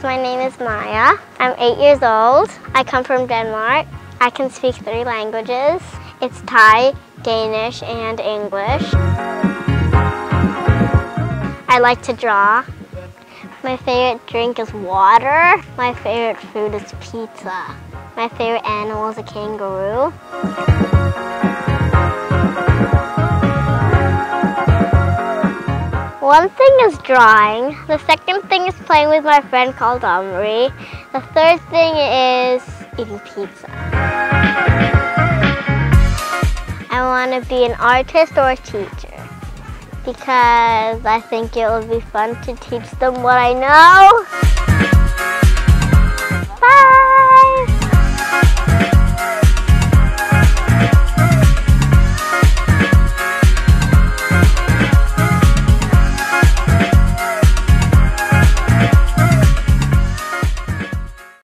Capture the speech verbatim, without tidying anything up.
my name is Maia. I'm eight years old. I come from Denmark. I can speak three languages. It's Thai, Danish, and English. I like to draw. My favorite drink is water. My favorite food is pizza. My favorite animal is a kangaroo. One thing is drawing. The second thing is playing with my friend called Omri. The third thing is eating pizza. I want to be an artist or a teacher because I think it would be fun to teach them what I know.